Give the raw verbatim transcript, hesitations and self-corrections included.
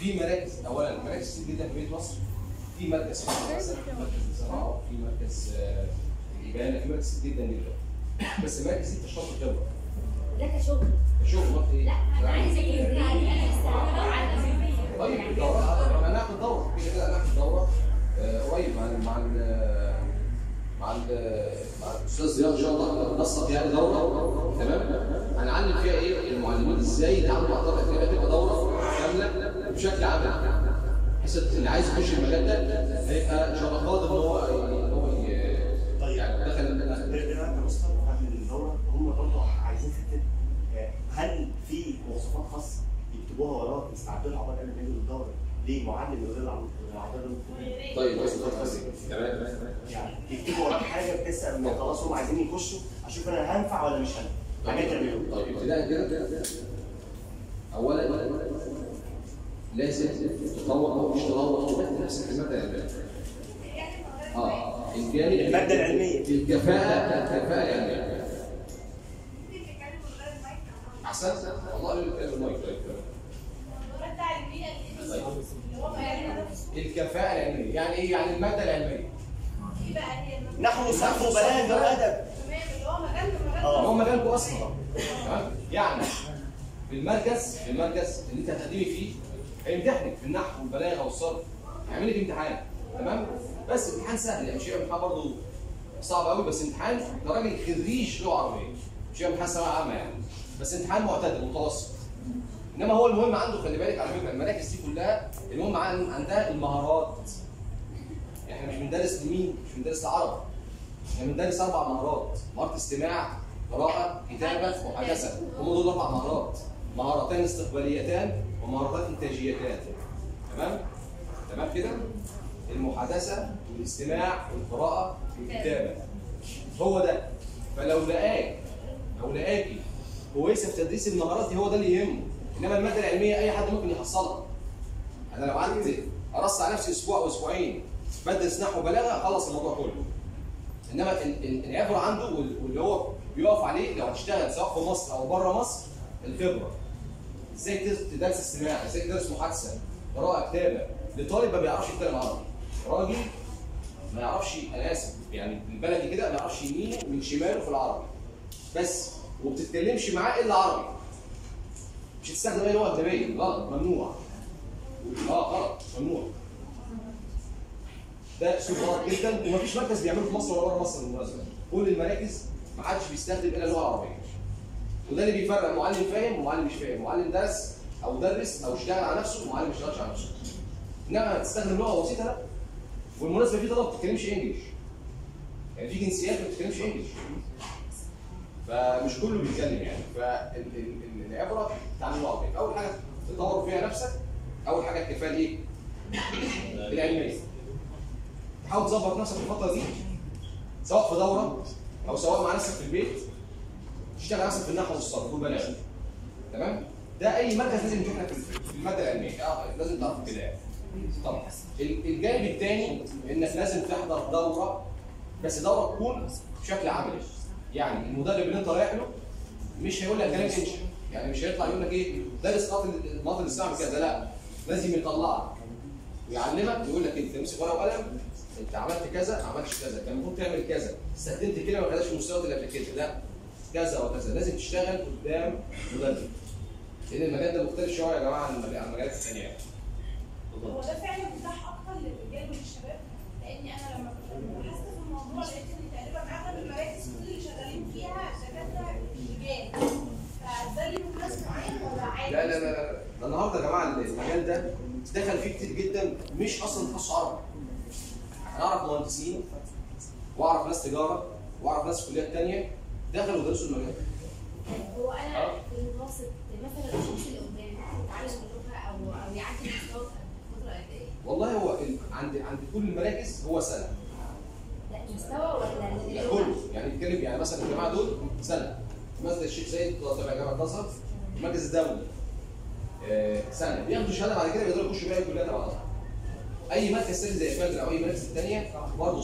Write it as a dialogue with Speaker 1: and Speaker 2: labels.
Speaker 1: في مراكز، اولا مراكز كتير جدا في مدينه نصر. في مركز في المدرسه، في مركز للزراعه، في مركز الابانه، في مراكز كتير جدا جدا. بس المراكز دي بتشتغل خبره.
Speaker 2: ده كشغل.
Speaker 1: كشغل امال ايه؟
Speaker 2: لا انا عايزه اجيب انا لسه
Speaker 1: طيب الدورات انا هناخد دوره كده كده هناخد دوره قريب مع مع مع مع الاستاذ ضياء ان شاء الله ننسق يعني دوره تمام. هنعلم فيها ايه؟ المعلمين ازاي يتعاملوا مع الطلبه كده، تبقى دوره كامله بشكل عملي. بحيث اللي عايز يخش المجال ده هيبقى ان شاء الله قادر ان هو ان هو يعني دخل
Speaker 3: ده كمستر قبل الدوره هم برضه عايزين حته هل في مواصفات خاصه يكتبوها وراه يستعدوا عقبال قبل ما يجوا للدوره ليه معلم من غير الاعضاء المكتوبين؟
Speaker 1: طيب تمام
Speaker 3: يعني يكتبوا وراه حاجه بحيث ان خلاص هم عايزين يخشوا اشوف انا هنفع ولا مش هنفع. حاجات يعملوها.
Speaker 1: طيب ابتداء كده اولا لازم تطور او مش تطور تمثل نفسك في الماده العلميه. اه الجانب
Speaker 3: الماده العلميه
Speaker 1: الكفاءه الكفاءه العلميه. احسنت والله بيتكلم المايك.
Speaker 4: الماده العلميه اللي هو
Speaker 1: الكفاءه العلميه يعني ايه؟ يعني الماده العلميه.
Speaker 4: ايه بقى هي
Speaker 3: نحو وصرف وبلاغه وادب.
Speaker 4: تمام اللي هو مجال مجال
Speaker 3: اه
Speaker 1: هو مجالكم اصلا تمام. يعني في المركز في المركز اللي انت هتقدمي فيه هيمتحنك في النحو والبلاغه والصرف، هيعمل لك امتحان تمام. بس امتحان سهل يعني، مش هيبقى امتحان برضه صعب قوي، بس امتحان كراجل خريج لغه عربيه، مش هيبقى امتحان ثانويه عامه يعني، بس امتحان معتدل متوسط. انما هو المهم عنده، خلي بالك على فكره المراكز دي كلها المهم عندها المهارات. احنا مش بندرس لمين؟ مش بندرس لعرب، احنا بندرس اربع مهارات: مهاره استماع، قراءه، كتابه، محادثه. هم دول اربع مهارات، مهارتان استقباليتان ومهارتان انتاجيتان. تمام؟ تمام كده؟ المحادثه والاستماع والقراءه والكتابه. هو ده. فلو لقاك او لقاكي كويسه في تدريس المهارات دي هو ده اللي يهمه، انما الماده العلميه اي حد ممكن يحصلها. انا لو قعدت ارص على نفسي اسبوع او اسبوعين بدرس نحو وبلاغه خلص الموضوع كله. انما العبره عنده واللي هو بيقف عليه لو هتشتغل سواء في مصر او بره مصر الخبره. ازاي تدرس استماع، ازاي تدرس محادثه، قراءه، كتابه. لطالب ما بيعرفش يتكلم عربي، راجل ما يعرفش، انا اسف يعني بالبلدي كده، ما يعرفش يمينه من شماله في العربي بس، وما بتتكلمش معاه الا عربي. مش هتستخدم اي لغه اجنبيه، غلط، ممنوع. اه غلط، ممنوع. ده اسلوب غلط جدا، ومفيش مركز بيعمله في مصر ولا بره مصر بالمناسبه. كل المراكز ما حدش بيستخدم الا اللغه العربيه. وده اللي بيفرق معلم فاهم ومعلم مش فاهم، معلم درس او درس او اشتغل على نفسه ومعلم ما اشتغلش على نفسه. انما تستخدم لغه بسيطه لا. والمناسبه في طلبه ما بتتكلمش انجلش. يعني في جنسيات ما بتتكلمش انجلش. فمش كله بيتكلم يعني، فالعبره تعلم اللغه العربيه. اول حاجه تطور فيها نفسك، اول حاجه الكفاءه الايه؟ العلميه. تحاول تظبط نفسك في الفتره دي سواء في دوره او سواء مع نفسك في البيت، تشتغل نفسك في النحو والصرف والبلاغه. تمام؟ ده اي مركز لازم يشوف لك في الماده العلميه، اه لازم تعرف كده يعني. طبعا الجانب الثاني انك لازم تحضر دوره، بس دوره تكون بشكل عملي. يعني المدرب اللي انت رايح له مش هيقول لك كلام انشا، يعني مش هيطلع يقول لك ايه دارس ماضي الاستعمار كذا، لا، لازم يطلعك ويعلمك، يقول لك انت امسك ورقه وقلم، انت عملت كذا، ما عملتش كذا، كان المفروض تعمل كذا، استخدمت كده ما خدتش المستويات اللي قبل كده، لا، كذا وكذا. لازم تشتغل قدام مدرب، لان المجال ده مختلف شويه يا جماعه عن المجالات الثانيه يعني.
Speaker 4: هو ده فعلا متاح اكتر للرجال وللشباب، لاني انا لما بحثت في الموضوع لقيت ان تقريبا اغلب المراكز كل اللي شغالين فيها دكاتره رجال، فده ليه ناس معين ولا عادي؟
Speaker 1: لا لا لا لا، ده النهارده يا جماعه المجال ده دخل فيه كتير جدا مش اصلا تخصص عربي. انا اعرف مهندسين واعرف ناس تجاره واعرف ناس في كليات ثانيه دخلوا ودرسوا المجال.
Speaker 2: هو انا في المتوسط مثلا الشخص اللي قدامي يتعلم اللغه او او يعدي المستوى فتره قد ايه؟
Speaker 1: والله هو عند عند كل المراكز هو سنه.
Speaker 2: لا مستوى ولا
Speaker 1: لا كله، يعني بيتكلم يعني مثلا الجماعه دول سنه. مثلا الشيخ زايد تبع جامعه الازهر، المركز الدولي آه سنه، بياخدوا شهاده بعد كده بيقدروا يخشوا باقي الكليات على الازهر. اي مركز ثاني زي فجر او اي مركز ثانيه برضه